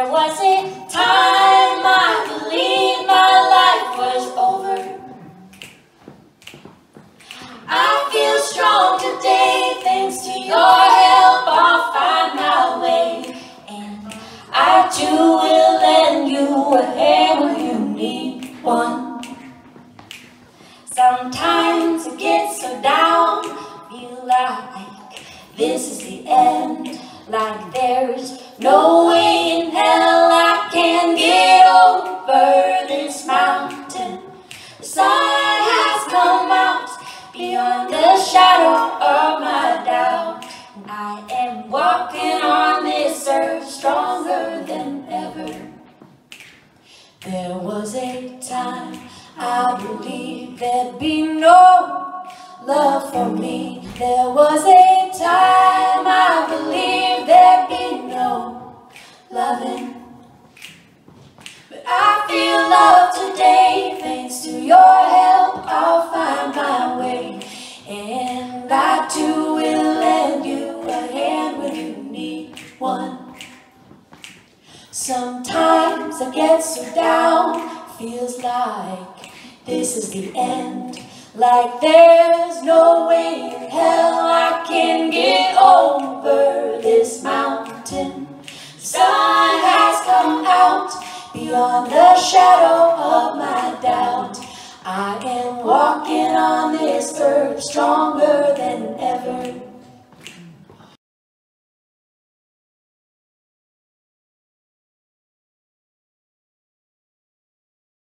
There was a time I believed my life was over. I feel strong today, thanks to your help I'll find my way. And I too will lend you a hand when you need one. Sometimes I get so down, feel like this is the end, like there's no way in hell I can get over this mountain. The sun has come out beyond the shadow of my doubt, and I am walking on this earth stronger than ever. There was a time I believed there'd be no love for me. There was a time I believed there'd be no loving. But I feel love today, thanks to your help I'll find my way. And I too will lend you a hand when you need one. Sometimes I get so down, feels like this is the end, like there's no way in hell I can get over this mountain. The sun has come out beyond the shadow of my doubt. I am walking on this earth stronger than